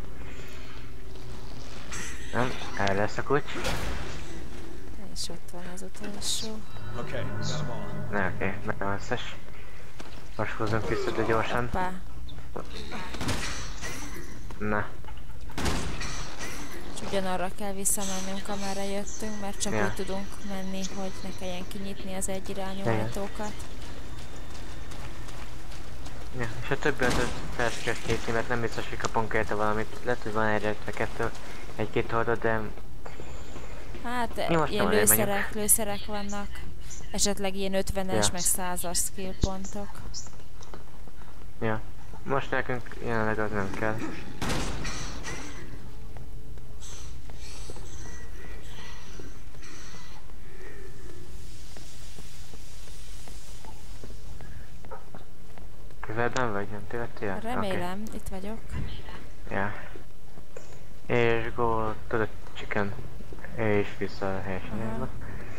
Nem? Erre lesz a kulcs? És ott van az utolsó. Okay, got them all. Na oké, okay, meg az összes. Most húzzunk vissza, de gyorsan. Hoppá. Na. És ugyanarra kell visszamennünk, amerre jöttünk, mert csak Ja. úgy tudunk menni, hogy ne kelljen kinyitni az egyirányú Ja, ja. ajtókat. Ja, és a többi az persze kell készíteni, mert nem biztos, hogy kapunk érte valamit. Lehet, hogy van egyre kettő, egy-két hordot, de Hát Mi most ilyen nem lőszerek, elmegyünk. lőszerek vannak. Esetleg ilyen ötvenes, Ja. meg százas skill pontok. ja. Most nekünk jelenleg az nem kell. Közelben vagy? Nem tévedtél? Oké. Remélem, itt vagyok. Ja. És go to the chicken. És vissza a helyesen Aha. irányba.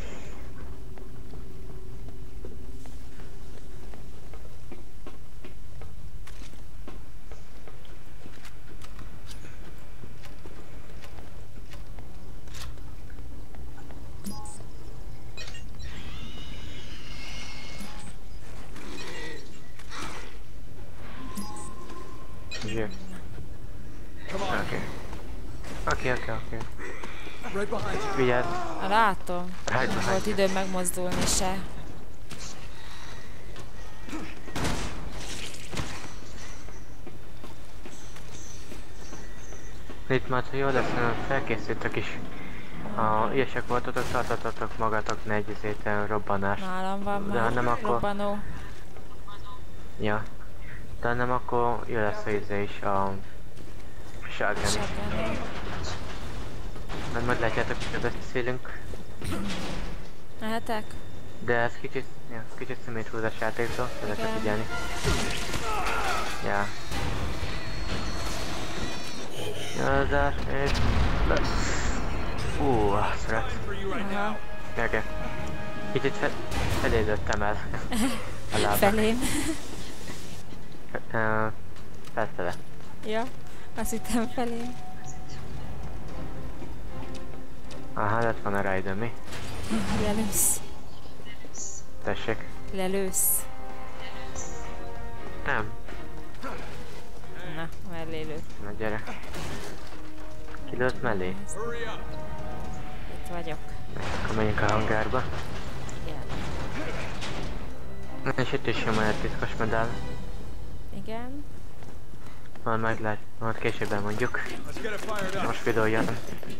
Zsír. Come on. Oké. Oké, oké, oké. Right behind you. Vigyázz. Látom. Right Nem behind volt you. időm megmozdulni se. Itt már, ha jól lesz, nem felkészültök is. Ha ilyesek voltatok, tartottatok magatok ne egy izéten robbanást. Nálam van De ha már nem, akkor... robbanó. Ja. De ha nem, akkor jó lesz a izé is, a... shotgun is. Shotgun. Mert majd látjátok, hogy beszélünk. Mehetek? De ez kicsit, ja, kicsit szeméthúzás játéktól, oda kell Igen. figyelni. Ja. Nyilazás és... Le... Ú, szeret. Aha. Oké. Kicsit fe... felé lőttem el. A lábam. Felém. Uh, Felfele. Ja, azt hittem felém. Aha, lett van a rider, mi? Lelősz. Tessék. Lelősz. Nem. Na, mellé lőtt. Na gyere. Ki lőtt mellé? Hurry up. Itt vagyok. Akkor menjünk a hangárba. Igen. És itt is jön majd egy titkos medál. Igen. Majd meglát, majd később elmondjuk. Let's get it fired up. Most videó jön.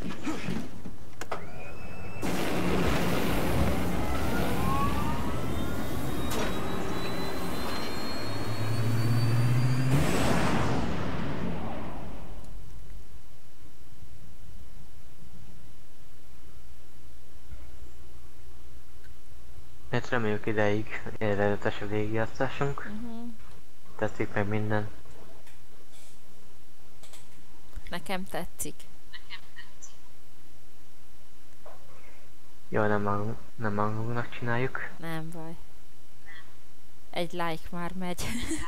Hát reméljük ideig élvezetes a végigjátszásunk. Uh-huh. Tetszik meg minden. Nekem tetszik. Jó, nem, magunk, nem magunknak csináljuk. Nem baj. Egy like már megy.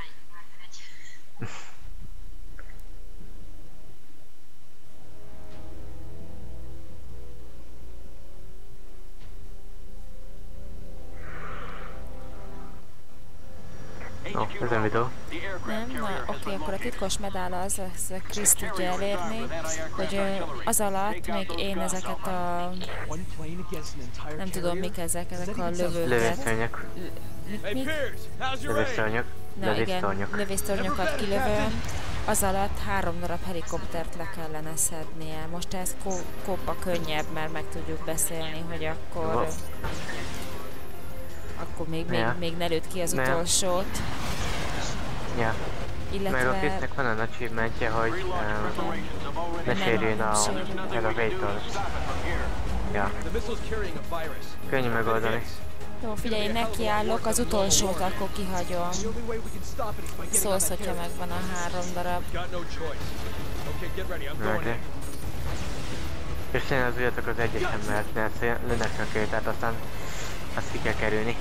No, ez a videó. Nem? Na, oké, akkor a titkos medál az, az Chris tudja elérni, hogy ö, az alatt még én ezeket a... nem tudom mik ezek, ezek a lövőket. Lövésztörnyök. Mik, Hey mik? Pierce, how's your aim? Lövésztörnyök. Na igen, Lövésztörnyök. lövésztornyokat kilövöm, az alatt három darab helikoptert le kellene szednie. Most ez kó- kópa könnyebb, mert meg tudjuk beszélni, hogy akkor... Wow. Akkor még, még, Ja. még ne lőtt ki az Ne. utolsót. Ja. Meg a Illetve... Chrisnek van a achievementje, hogy um, ne sérüljön a elevator. Ja. The missile's carrying a virus. Könnyű megoldani. Jó, figyelj, én nekiállok, az utolsót akkor kihagyom. The only way we can stop it is by getting on Szólsz, that hogyha carrier. megvan a három darab. Got no choice. Okay, get ready. I'm going Oké. in. És tényleg az üljetek az egyesen, mert ne lönnek a kétát, aztán azt ki kell kerülni.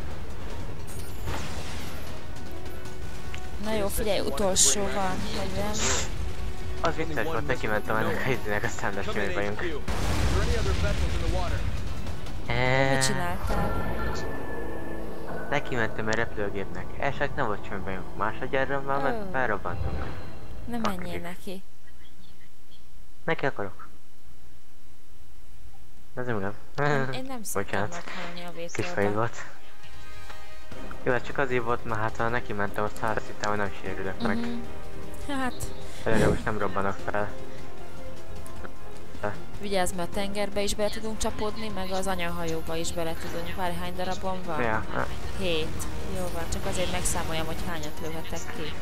Na jó, figyelj, utolsó van, vagy nem? Az vicces volt, neki mentem ennek a izének, aztán lesz Come in, jövő vagyunk. H Q. Is there any other vessels in the water? Mit Eee, csináltál? neki mentem a repülőgépnek. Eset nem volt semmi bajunk. Másodjára már meg Ó. felrobbantunk. Nem menjél Akik. neki. Neki akarok. Ez nem igaz. Én, én nem szoktam Bocsánat. meghalni a Kis fail vétorba. volt. Jó, ez csak azért volt, mert hát ha neki mentem, azt azt hittem, hogy nem sérülök meg. Mhm. Hát, Előre most nem robbanak fel. vigyázz, mert a tengerbe is bele tudunk csapódni, meg az anyahajóba is bele tudunk. Várj, hány darabon van? Ja, hát, Hét. Jó van, csak azért megszámoljam, hogy hányat lőhetek ki.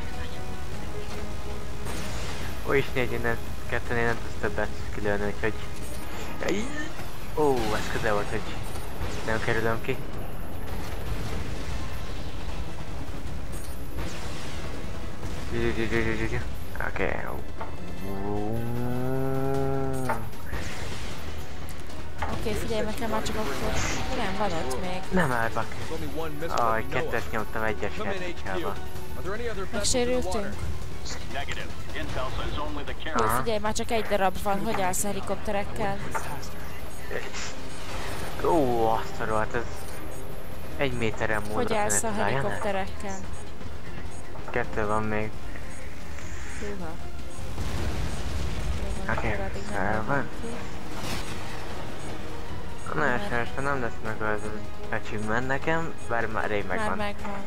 ó, is négy innen, kettőnél nem tudsz többet kilőni, úgyhogy... Ó, ez közel volt, hogy nem kerülöm ki. Oké. Oké, figyelj, nekem már csak akkor... Nem, van ott még. Nem áll bak. There's only one missile Aj, that we know kettes of. nyomtam egyes Come in, H Q. játékába. Are there any other vessels in the water? Megsérültünk? Negative. Intel says only the Jó, carrier. figyelj, már csak egy darab van. Hogy állsz a helikopterekkel? Ó, azt a rohadt, ez... Egy méteren múlva. Hogy állsz a helikopterekkel? Kettő van még. Húha. Jó van, Oké, akkor addig nem fel van. megyünk ki. Na, elsőre nem lesz meg az achievement nekem, bár már rég Már megvan. megvan.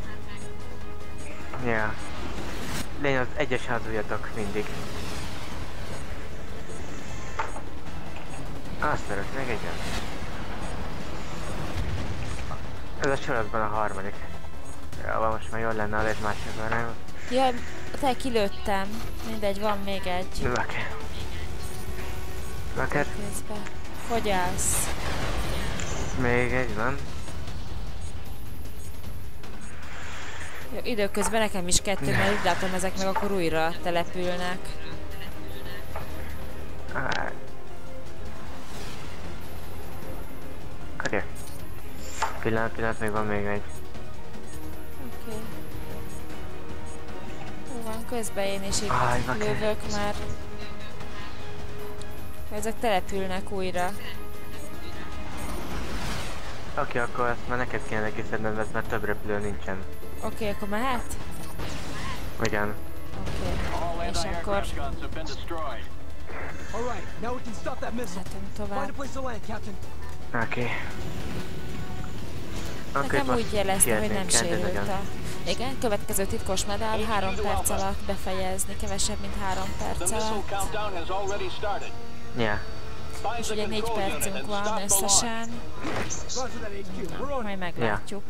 Ja. Lény az egyes házuljatok mindig. Azt várok, még egyen. Ez a sorozatban a harmadik. Ja, most már jól lenne, az egy másikban, nem? Jaj, te kilőttem. Mindegy, van még egy. Löke. Löke. Közben. Hogy állsz? Még egy van. Jó, időközben nekem is kettő, mert úgy látom, ezek meg akkor újra települnek. Ah. Oké. Pillanat, pillanat, még van még egy. Oké. Okay. Jó van, közben én is itt Aj, lövök már. Ezek települnek újra. Oké, okay, akkor ezt már neked kéne kiszedned, mert több repülő nincsen. Oké, okay, akkor mehet? Igen. Oké, okay. És akkor... Alright, now we can stop that missile. Mehetünk tovább. Find a place to land, Captain. Oké. Okay. Nekem úgy jelezte, hogy nem sérült a... Igen, következő titkos medál három perc alatt befejezni, kevesebb, mint három perc alatt. Yeah. És ugye négy percünk van összesen. Na, majd meglátjuk.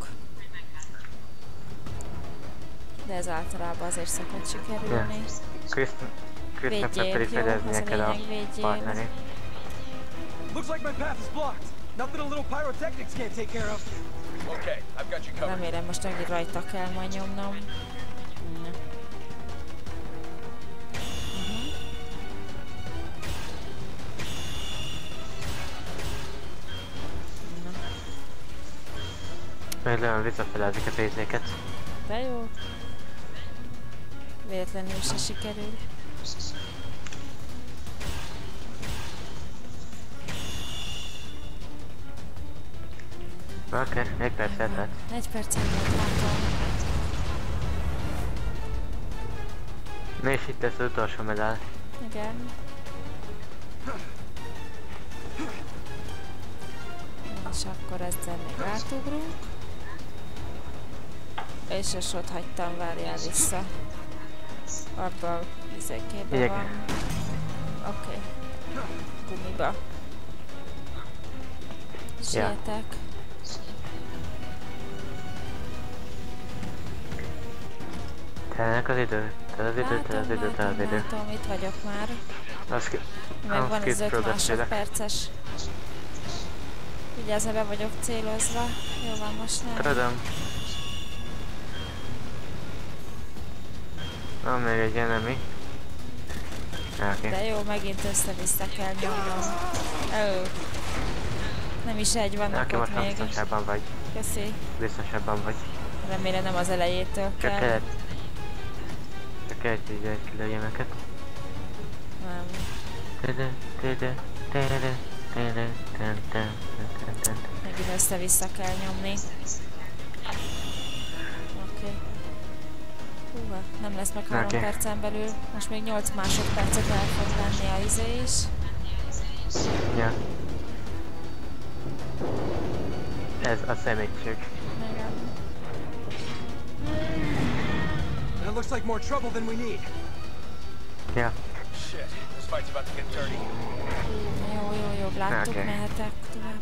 De ez általában azért szokott sikerülni. Krisztnek pedig fedeznie kell a partnerét. Looks like my path is blocked. Nothing a little pyrotechnics can't take care of. Okay, I've got you covered. Remélem most megint rajta kell majd nyomnom. Na. Majd lőn visszafelezik a pénzéket. De jó. Véletlenül se sikerül. Oké, okay, egy percet lett. Egy percet látom. Na és itt lesz az utolsó medál. Igen. És akkor ezzel még átugrunk. És a sot hagytam, várjál vissza. Abba a vizékébe van. Oké. Okay. Gumiba. Sietek. Telnek az idő, tel az idő, tel az idő, tel az idő. Látom, itt vagyok már. Az ki... Meg van az öt másodperces. Vigyázz, be vagyok célozva. Jó van, most nem. Tudom. Van még egy enemy. Okay. De jó, megint össze-vissza kell nyomnom. Ó. Nem is egy, vannak okay, ott még. biztonságban vagy. Köszi. Biztonságban vagy. Remélem nem az elejétől kell. Csak kellett... Csak kellett így egy kilőjemeket. Nem. Megint össze-vissza kell nyomni. Oké. Okay. Húha, nem lesz meg három okay. percen belül. Most még nyolc másodpercet el fog lenni a izé is. Ja. Ez a szemétség. Igen. That looks like more trouble than we need. Yeah. Shit, this fight's about to get dirty. Jó, jó, jó, láttuk, okay. Mehetek tovább.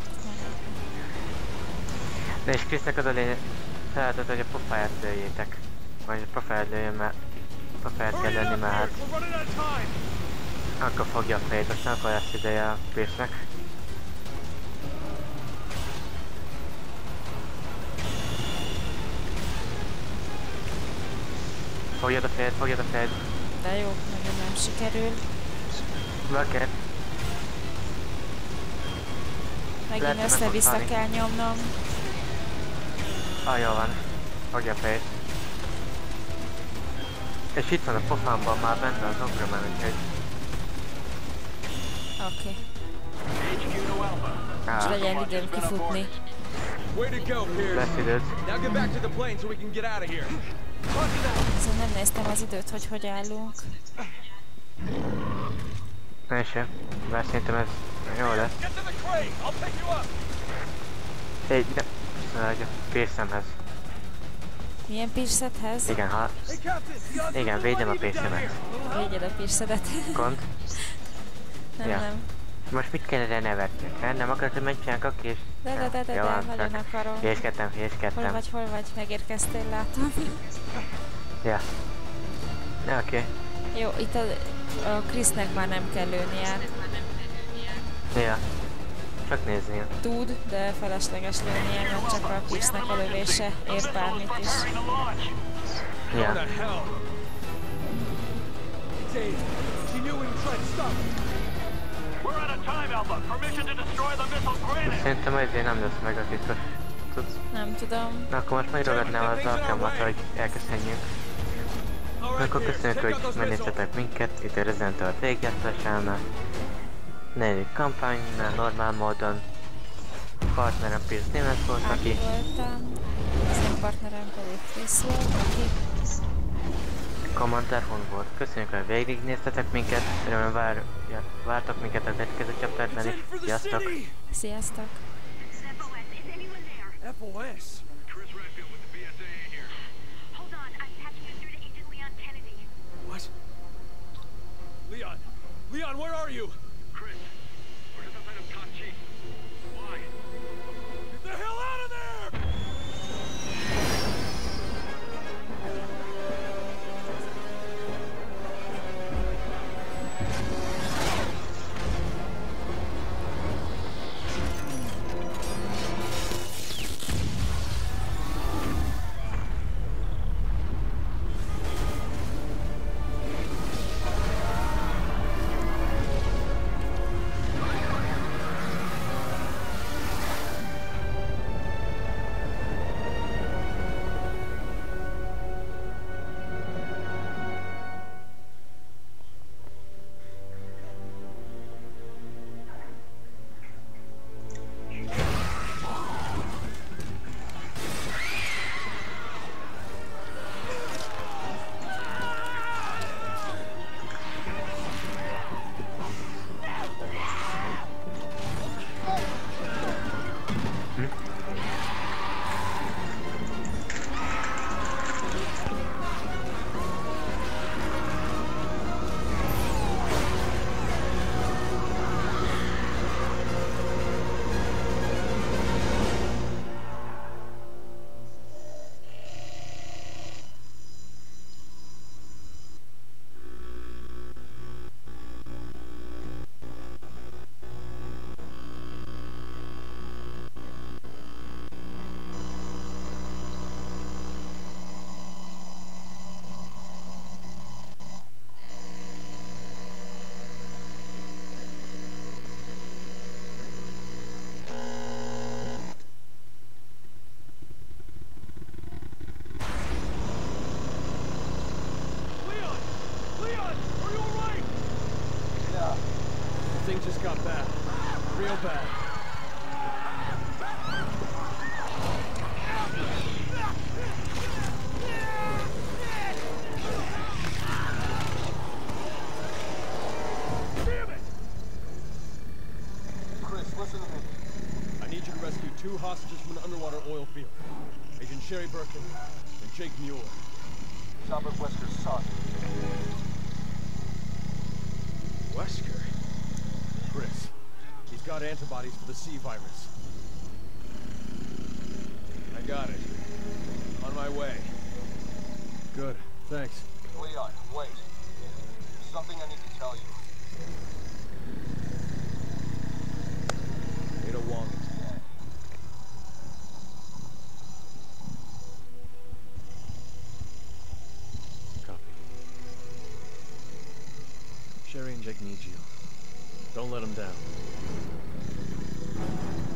De és Krisznek az a lényeg, feladat, hogy a pofáját lőjétek. Vagy a pofáját lőjön, mert pofáját kell lenni, mert hát... Akkor fogja a fejét, aztán akkor lesz ideje a Krisznek. Fogjad a fejed, fogjad a fejed. De jó, megint nem sikerül. Bucket. Megint össze-vissza kell nyomnom. Ah, jó van. Fogja a fejét. És itt van a pofámban már benne az Ograman, úgyhogy... Oké. És legyen időm kifutni. Lesz időt. Szóval nem néztem az időt, hogy hogy állunk. Ne sem, bár szerintem ez jó lesz. Egy, de... Szóval a pészemhez. Milyen pírszedhez? Igen, ha... Igen, védjem a pészemet. Védjed a pírszedet. Gond? Nem, ja. nem. Most mit kellene nevetni? Nem akarod, hogy menjenek a kés? De, de, de, de, de, de nagyon akarom. Fészkedtem, fészkedtem. Hol vagy, hol vagy? Megérkeztél, látom. Ja. Ja, oké. Okay. Jó, itt a, a Krisznek már nem kell lőnie. Ja. Csak nézni. Tud, de felesleges lőnie, mert csak a Krisznek a lövése ér bármit is. Ja. We're out of time, Alpha. Permission to destroy the missile granted. Szerintem ezért nem lesz meg a titkos. Tudsz? Nem tudom. Na akkor most megragadnám az alkalmat, hogy elkezdhetjünk. Akkor köszönjük, hogy megnéztetek minket itt a Resident Evil végigjátszásánál. Negyedik kampánynál, normál módon. Partnerem Pierce Stevens volt, aki... Aki voltam. Az én partnerem pedig Chris volt, aki... Commander Hun volt. Köszönjük, hogy végignéztetek minket. Örömmel vár, ja, vártak minket a következő chapterben is. Sziasztok! Sziasztok! F O S? Chris Redfield with the B S A A here. Hold on, I'm patching you through to Agent Leon Kennedy. What? Leon! Leon, where are you? Chris, we're just outside of Kachi. Why? Get the hell out of there! Things just got bad. Real bad. Damn it! Chris, listen to me. I need you to rescue two hostages from an underwater oil field. Agent Sherry Birkin and Jake Mueller. Chopper Wesker's son. Wesker? Chris. He's got antibodies for the C virus. I got it. On my way. Good. Thanks. Leon, wait. There's something I need to tell you. Ada Wong is dead. Copy. Sherry and Jake need you. Don't let them down.